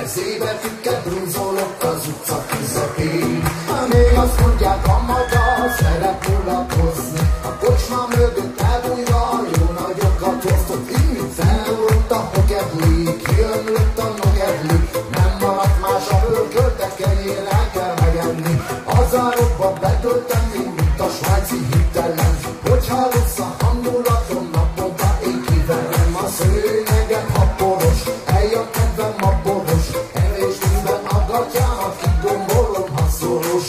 Mezébe brunzolok az utca közepén. Még azt mondják, a magyar szeret mulatozni. A kocsma mögött elbújva jó nagyokat hoztott. Inni felugrott a hokedli, kijönlött a nogedli. Nem maradt más a bőrköltek, kenyérrel kell megenni. Hazárokba betöltem, mint a svájci hitellen. Hogyha rossz a hangulatom, naponta én kiverem. A szőnyegem haporos, eljön kedvem a boros. Evés minden a gatyámat, kigombolom, ha szoros.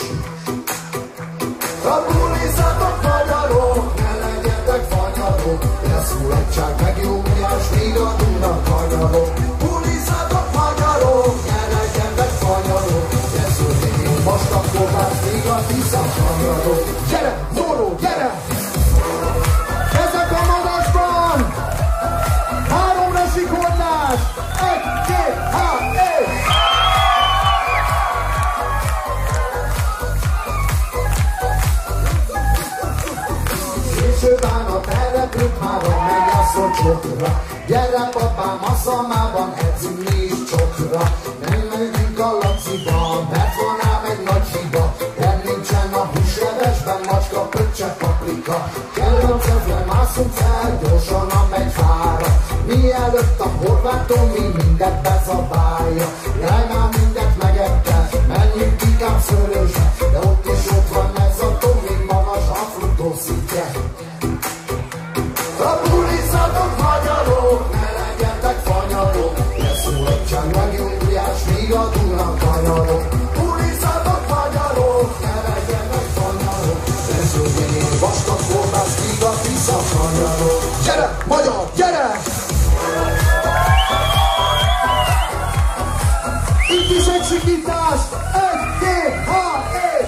A bulizátok magyarok, ne legyetek fanyarok. Lesz mulatság, meg jó miás, míg a Duna kanyarok. Bulizátok magyarok, ne legyetek fanyarok. Lesz ördényén vastag kovács, míg a Tisza kanyarok. Gyere, Zoró, gyere! Ezek a magasban! 3-ra sikolás! 1, 2, 3, 1! Késő bánat elrepült már a mennyasszony csokra. Gyere papám, a szamában edzünk mi is csokra. Nem megyünk a laciba, mert van ám egy nagy hiba. Nem nincsen a húslevesben macska, pöccse, paprika. Kell a cefre, mászunk fel, gyorsan a megy fára. Mielőtt a horvát Tomi mindent bezabálja. Jaj, már mindent megettel, menjünk inkább Szörösbe. De ott is ott van ez a Tomi, magas a frutószintje. A bulizatok magyarok, ne legyetek fanyarok. Lesz mulatság, meg Júliás, míg a Duna kanyarok. Bulizatok magyarok, ne legyetek fanyarok. Lesz ördényén vastag kolbász, míg a Tisza kanyarok. Gyere, magyar, gyere! Itt is egy sikítás! 1, 2, 3, 1!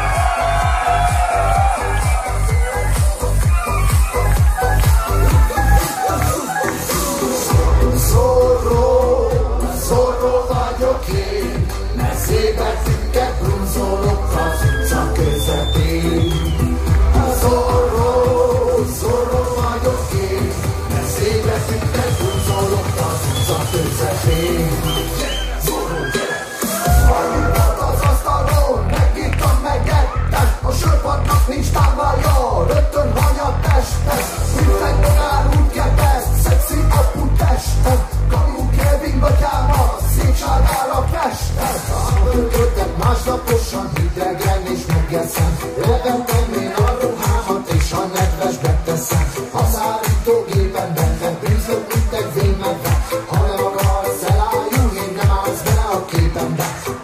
Zorro vagyok én, mezébe brunzolok az utca közepén. Zorro vagyok én, mezébe brunzolok az utca közepén. Zorro, gyere! Annyibat az asztalon, megittam, megettem. A sörpadnak nincs táblája, rögtön hanyat testes. Minden donál úgy kedvez, szexi apu testem. Kamu Kevin batyáma, szétságál a Pesten. Átöltöttem másnaposan, hidegen és megeszem. Leventem én a ruhámat és a nedvesbe teszem. A szárítógépen benne bűzök, mint egy vénmedve. Ha nem akarsz elájulni, nem állsz bele a képembe.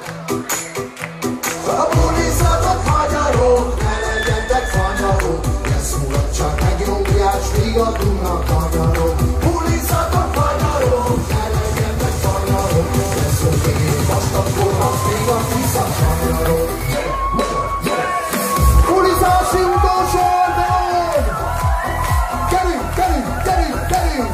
A bulizatok magyarok, ne legyetek fanyarok. Lesz mulatság, meg Júliás, míg a Duna kanyarok. Bulizatok magyarok, ne legyetek fanyarok. Lesz ördényén vastag kolbász, míg a Tisza kanyarok. Gyere, magyar, gyere! Bulizási utolsó oldalon! Gyerünk, gyerünk, gyerünk, gyerünk!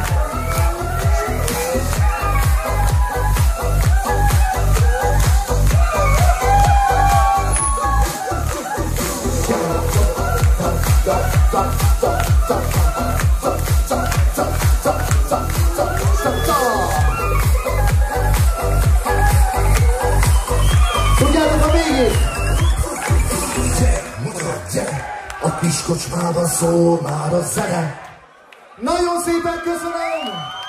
Tudjátok a végét? Gyere, mutat, gyere! A piskocsmában szól már a zene. Nagyon szépen köszönöm!